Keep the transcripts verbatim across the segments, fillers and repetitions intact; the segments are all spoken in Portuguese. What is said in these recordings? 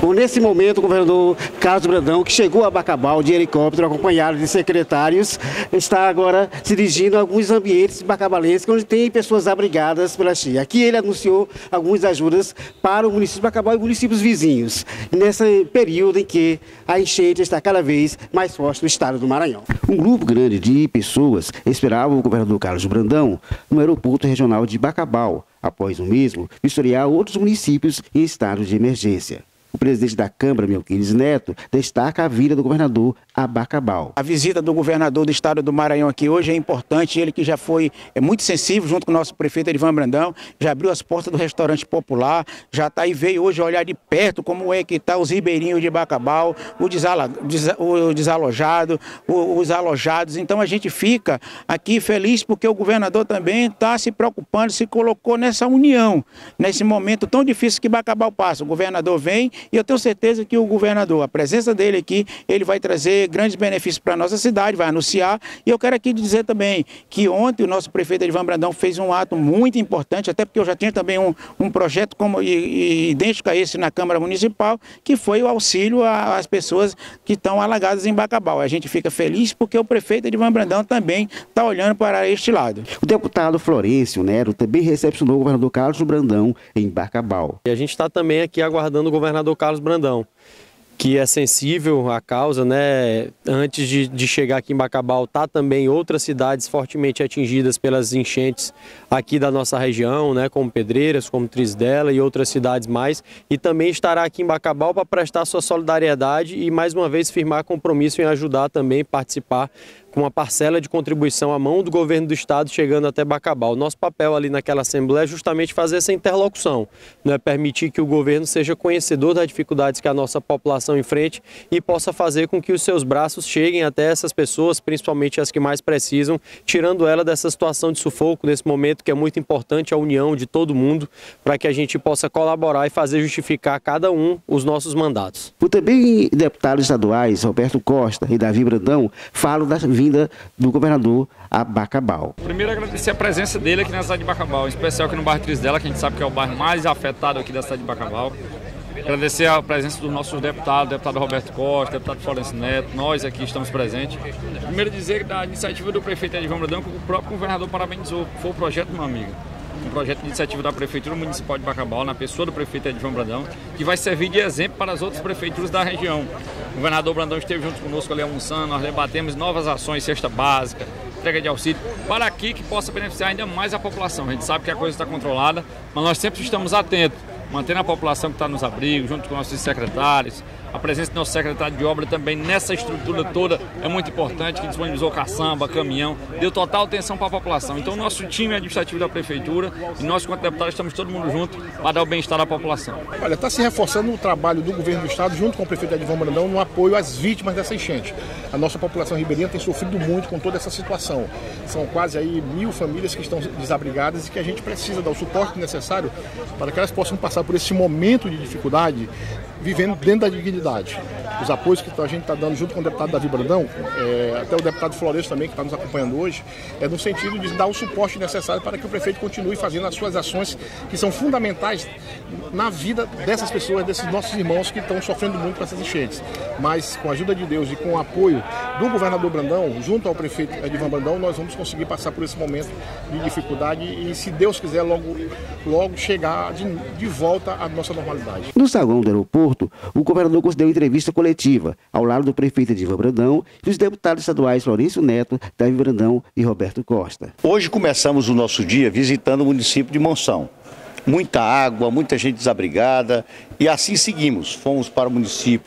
Bom, nesse momento, o governador Carlos Brandão, que chegou a Bacabal de helicóptero, acompanhado de secretários, está agora se dirigindo a alguns ambientes bacabalenses, onde tem pessoas abrigadas pela cheia. Aqui ele anunciou algumas ajudas para o município de Bacabal e municípios vizinhos, nesse período em que a enchente está cada vez mais forte no estado do Maranhão. Um grupo grande de pessoas esperava o governador Carlos Brandão no aeroporto regional de Bacabal, após o mesmo vistoriar outros municípios em estado de emergência. O presidente da Câmara, Melquiades Neto, destaca a vinda do governador a Bacabal. A visita do governador do estado do Maranhão aqui hoje é importante, ele que já foi é muito sensível junto com o nosso prefeito Edivan Brandão, já abriu as portas do restaurante popular, já está aí, veio hoje olhar de perto como é que está os ribeirinhos de Bacabal, o, desala, des, o desalojado, o, os alojados. Então a gente fica aqui feliz porque o governador também está se preocupando, se colocou nessa união, nesse momento tão difícil que Bacabal passa. O governador vem e eu tenho certeza que o governador, a presença dele aqui, ele vai trazer grandes benefícios para a nossa cidade, vai anunciar. E eu quero aqui dizer também que ontem o nosso prefeito Edivan Brandão fez um ato muito importante, até porque eu já tinha também um, um projeto como, e, e, idêntico a esse na Câmara Municipal, que foi o auxílio às pessoas que estão alagadas em Bacabal. A gente fica feliz porque o prefeito Edivan Brandão também está olhando para este lado. O deputado Florencio Nero também recepcionou o governador Carlos Brandão em Bacabal. E a gente está também aqui aguardando o governador Carlos Brandão, que é sensível à causa, né? Antes de, de chegar aqui em Bacabal, tá também outras cidades fortemente atingidas pelas enchentes aqui da nossa região, né? Como Pedreiras, como Trisdela e outras cidades mais. E também estará aqui em Bacabal para prestar sua solidariedade e mais uma vez firmar compromisso em ajudar também, participar com uma parcela de contribuição à mão do governo do estado chegando até Bacabal. Nosso papel ali naquela assembleia é justamente fazer essa interlocução, né? Permitir que o governo seja conhecedor das dificuldades que a nossa população enfrente e possa fazer com que os seus braços cheguem até essas pessoas, principalmente as que mais precisam, tirando ela dessa situação de sufoco, nesse momento que é muito importante a união de todo mundo, para que a gente possa colaborar e fazer justificar cada um os nossos mandatos. O também deputados estaduais Roberto Costa e Davi Brandão falam da vinda do governador a Bacabal. Primeiro, agradecer a presença dele aqui na cidade de Bacabal, em especial aqui no bairro Trisdela, que a gente sabe que é o bairro mais afetado aqui da cidade de Bacabal. Agradecer a presença dos nossos deputados, deputado Roberto Costa, deputado Florencio Neto, nós aqui estamos presentes. Primeiro dizer da iniciativa do prefeito Edivan Brandão, que o próprio governador parabenizou, foi o projeto do meu amigo. Um projeto de iniciativa da Prefeitura Municipal de Bacabal, na pessoa do prefeito Edivan Brandão, que vai servir de exemplo para as outras prefeituras da região. O governador Brandão esteve junto conosco ali almoçando, nós debatemos novas ações, cesta básica, entrega de auxílio, para aqui que possa beneficiar ainda mais a população. A gente sabe que a coisa está controlada, mas nós sempre estamos atentos, mantendo a população que está nos abrigos, junto com nossos secretários. A presença do nosso secretário de obra também nessa estrutura toda é muito importante, que disponibilizou caçamba, caminhão, deu total atenção para a população. Então o nosso time administrativo da Prefeitura e nós, quanto deputados, estamos todo mundo junto para dar o bem-estar da população. Olha, está se reforçando o trabalho do governo do estado junto com o prefeito Edivan Brandão no apoio às vítimas dessa enchente. A nossa população ribeirinha tem sofrido muito com toda essa situação. São quase aí mil famílias que estão desabrigadas e que a gente precisa dar o suporte necessário para que elas possam passar por esse momento de dificuldade vivendo dentro da dignidade. Os apoios que a gente está dando junto com o deputado Davi Brandão, é, até o deputado Florencio também, que está nos acompanhando hoje, é no sentido de dar o suporte necessário para que o prefeito continue fazendo as suas ações que são fundamentais na vida dessas pessoas, desses nossos irmãos que estão sofrendo muito com essas enchentes. Mas com a ajuda de Deus e com o apoio do governador Brandão, junto ao prefeito Edivan Brandão, nós vamos conseguir passar por esse momento de dificuldade e, se Deus quiser, logo, logo chegar de, de volta à nossa normalidade. No saguão do aeroporto, o governador concedeu entrevista coletiva ao lado do prefeito Edivan Brandão e dos deputados estaduais Florencio Neto, Davi Brandão e Roberto Costa. Hoje começamos o nosso dia visitando o município de Monção. Muita água, muita gente desabrigada e assim seguimos. Fomos para o município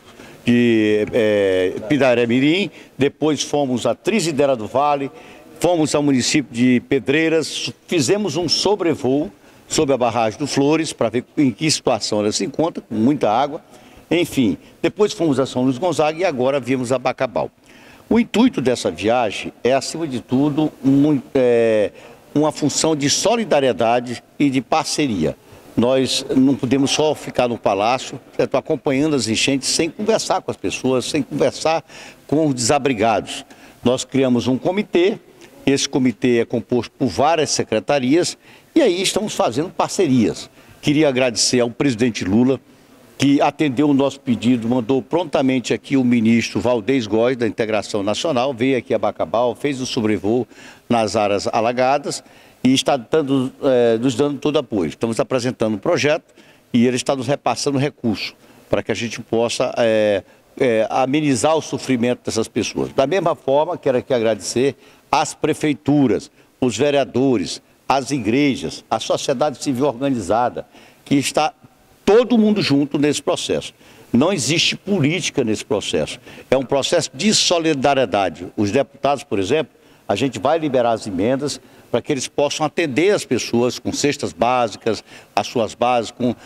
de é, Pindaré-Mirim, depois fomos a Trizidera do Vale, fomos ao município de Pedreiras, fizemos um sobrevoo sobre a barragem do Flores para ver em que situação ela se encontra, com muita água. Enfim, depois fomos a São Luís Gonzaga e agora viemos a Bacabal. O intuito dessa viagem é, acima de tudo, muito, é, uma função de solidariedade e de parceria. Nós não podemos só ficar no palácio, certo? Acompanhando as enchentes sem conversar com as pessoas, sem conversar com os desabrigados. Nós criamos um comitê, esse comitê é composto por várias secretarias e aí estamos fazendo parcerias. Queria agradecer ao presidente Lula que atendeu o nosso pedido, mandou prontamente aqui o ministro Valdez Góes, da Integração Nacional, veio aqui a Bacabal, fez o sobrevoo nas áreas alagadas e está dando, é, nos dando todo apoio. Estamos apresentando um projeto e ele está nos repassando recursos para que a gente possa é, é, amenizar o sofrimento dessas pessoas. Da mesma forma, quero aqui agradecer às prefeituras, os vereadores, as igrejas, a sociedade civil organizada, que está todo mundo junto nesse processo. Não existe política nesse processo. É um processo de solidariedade. Os deputados, por exemplo, a gente vai liberar as emendas para que eles possam atender as pessoas com cestas básicas, as suas bases, com,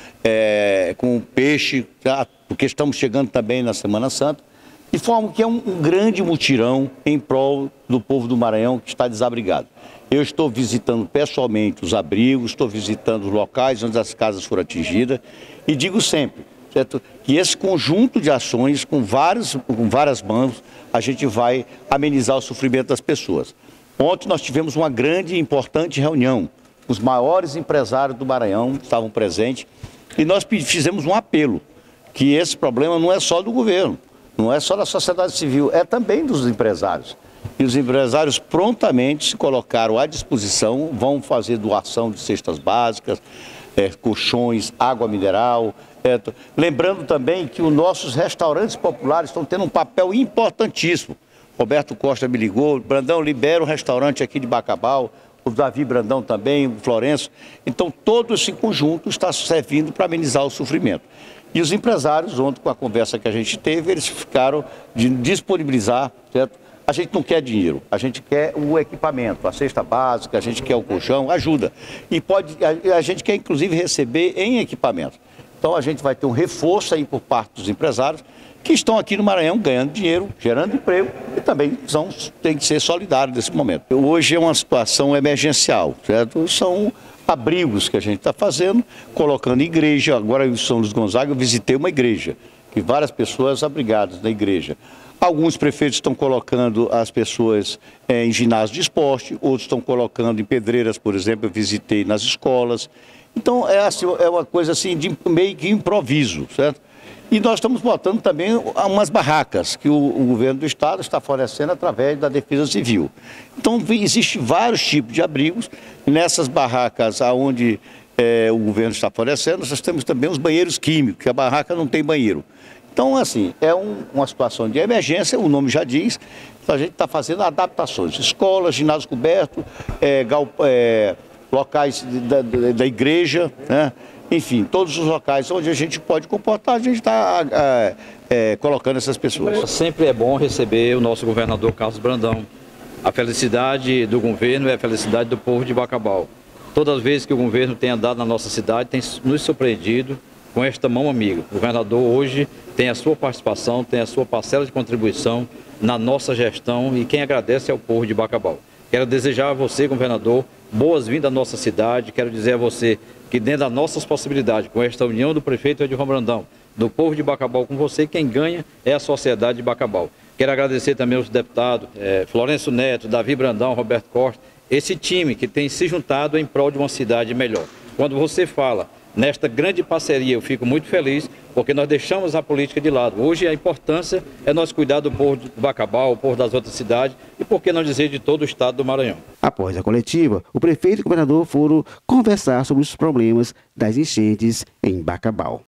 é, com peixe, tá? Porque estamos chegando também na Semana Santa, de forma que é um, um grande mutirão em prol do povo do Maranhão que está desabrigado. Eu estou visitando pessoalmente os abrigos, estou visitando os locais onde as casas foram atingidas e digo sempre, certo, que esse conjunto de ações, com, vários, com várias mãos, a gente vai amenizar o sofrimento das pessoas. Ontem nós tivemos uma grande e importante reunião. Os maiores empresários do Maranhão estavam presentes e nós fizemos um apelo, que esse problema não é só do governo, não é só da sociedade civil, é também dos empresários. E os empresários prontamente se colocaram à disposição, vão fazer doação de cestas básicas, é, colchões, água mineral. É, lembrando também que os nossos restaurantes populares estão tendo um papel importantíssimo. Roberto Costa me ligou, Brandão, libera um restaurante aqui de Bacabal, o Davi Brandão também, o Florencio. Então todo esse conjunto está servindo para amenizar o sofrimento. E os empresários, ontem com a conversa que a gente teve, eles ficaram de disponibilizar, certo? A gente não quer dinheiro, a gente quer o equipamento, a cesta básica, a gente quer o colchão, ajuda. E pode, a, a gente quer inclusive receber em equipamento. Então a gente vai ter um reforço aí por parte dos empresários que estão aqui no Maranhão ganhando dinheiro, gerando emprego e também são, tem que ser solidários nesse momento. Hoje é uma situação emergencial, certo? São abrigos que a gente está fazendo, colocando igreja. Agora em São Luís Gonzaga eu visitei uma igreja, que várias pessoas abrigadas na igreja. Alguns prefeitos estão colocando as pessoas é, em ginásio de esporte, outros estão colocando em pedreiras, por exemplo, eu visitei nas escolas. Então é, assim, é uma coisa assim de meio que improviso, certo? E nós estamos botando também umas barracas que o, o governo do estado está fornecendo através da Defesa Civil. Então existem vários tipos de abrigos. Nessas barracas onde é, o governo está fornecendo, nós temos também os banheiros químicos, que a barraca não tem banheiro. Então, assim, é um, uma situação de emergência, o nome já diz, a gente está fazendo adaptações. Escolas, ginásio coberto, é, gal, é, locais da, da, da igreja, né? Enfim, todos os locais onde a gente pode comportar, a gente está é, é, colocando essas pessoas. Sempre é bom receber o nosso governador Carlos Brandão. A felicidade do governo é a felicidade do povo de Bacabal. Todas as vezes que o governo tem andado na nossa cidade, tem nos surpreendido com esta mão amiga. O governador hoje tem a sua participação, tem a sua parcela de contribuição na nossa gestão e quem agradece é o povo de Bacabal. Quero desejar a você, governador, boas-vindas à nossa cidade. Quero dizer a você que dentro das nossas possibilidades, com esta união do prefeito Edivan Brandão, do povo de Bacabal com você, quem ganha é a sociedade de Bacabal. Quero agradecer também aos deputados é, Florencio Neto, Davi Brandão, Roberto Costa, esse time que tem se juntado em prol de uma cidade melhor. Quando você fala nesta grande parceria, eu fico muito feliz, porque nós deixamos a política de lado. Hoje a importância é nós cuidar do povo de Bacabal, o povo das outras cidades e, por que não dizer, de todo o estado do Maranhão. Após a coletiva, o prefeito e o governador foram conversar sobre os problemas das enchentes em Bacabal.